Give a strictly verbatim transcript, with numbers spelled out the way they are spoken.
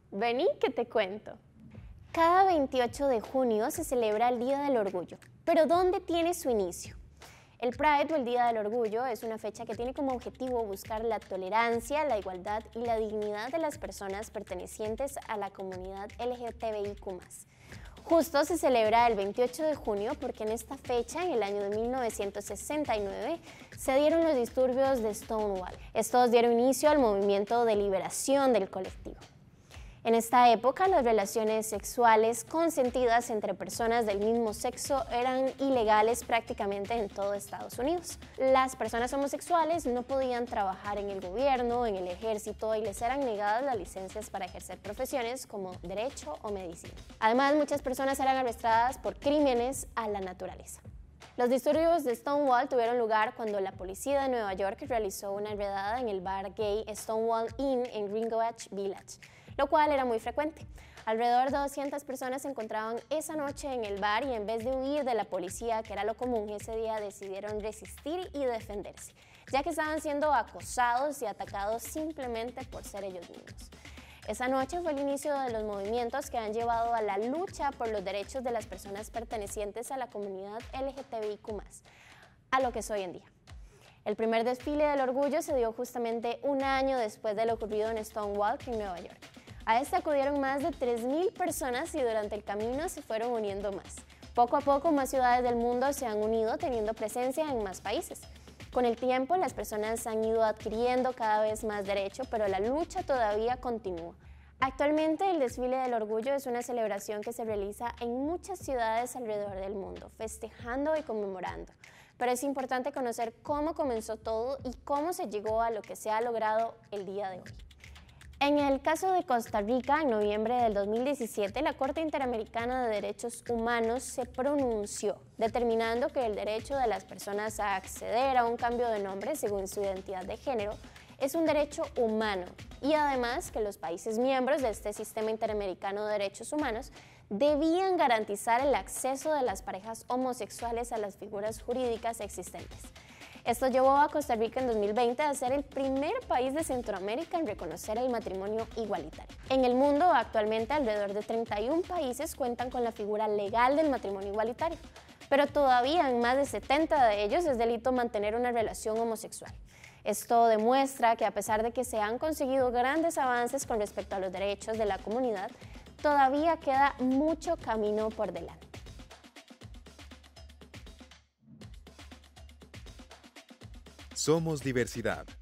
Vení que te cuento. Cada veintiocho de junio se celebra el Día del Orgullo, pero ¿dónde tiene su inicio? El Pride o el Día del Orgullo es una fecha que tiene como objetivo buscar la tolerancia, la igualdad y la dignidad de las personas pertenecientes a la comunidad L G T B I Q más. Justo se celebra el veintiocho de junio porque en esta fecha, en el año de mil novecientos sesenta y nueve, se dieron los disturbios de Stonewall. Estos dieron inicio al movimiento de liberación del colectivo. En esta época, las relaciones sexuales consentidas entre personas del mismo sexo eran ilegales prácticamente en todo Estados Unidos. Las personas homosexuales no podían trabajar en el gobierno, en el ejército y les eran negadas las licencias para ejercer profesiones como derecho o medicina. Además, muchas personas eran arrestadas por crímenes a la naturaleza. Los disturbios de Stonewall tuvieron lugar cuando la policía de Nueva York realizó una redada en el bar gay Stonewall Inn en Greenwich Village, lo cual era muy frecuente. Alrededor de doscientas personas se encontraban esa noche en el bar y en vez de huir de la policía, que era lo común ese día, decidieron resistir y defenderse, ya que estaban siendo acosados y atacados simplemente por ser ellos mismos. Esa noche fue el inicio de los movimientos que han llevado a la lucha por los derechos de las personas pertenecientes a la comunidad L G T B I Q más, a lo que es hoy en día. El primer desfile del orgullo se dio justamente un año después de lo ocurrido en Stonewall, en Nueva York. A este acudieron más de tres mil personas y durante el camino se fueron uniendo más. Poco a poco más ciudades del mundo se han unido teniendo presencia en más países. Con el tiempo las personas han ido adquiriendo cada vez más derecho, pero la lucha todavía continúa. Actualmente el desfile del orgullo es una celebración que se realiza en muchas ciudades alrededor del mundo, festejando y conmemorando. Pero es importante conocer cómo comenzó todo y cómo se llegó a lo que se ha logrado el día de hoy. En el caso de Costa Rica, en noviembre del dos mil diecisiete, la Corte Interamericana de Derechos Humanos se pronunció, determinando que el derecho de las personas a acceder a un cambio de nombre según su identidad de género es un derecho humano y además que los países miembros de este Sistema Interamericano de Derechos Humanos debían garantizar el acceso de las parejas homosexuales a las figuras jurídicas existentes. Esto llevó a Costa Rica en dos mil veinte a ser el primer país de Centroamérica en reconocer el matrimonio igualitario. En el mundo, actualmente, alrededor de treinta y un países cuentan con la figura legal del matrimonio igualitario, pero todavía en más de setenta de ellos es delito mantener una relación homosexual. Esto demuestra que a pesar de que se han conseguido grandes avances con respecto a los derechos de la comunidad, todavía queda mucho camino por delante. Somos diversidad.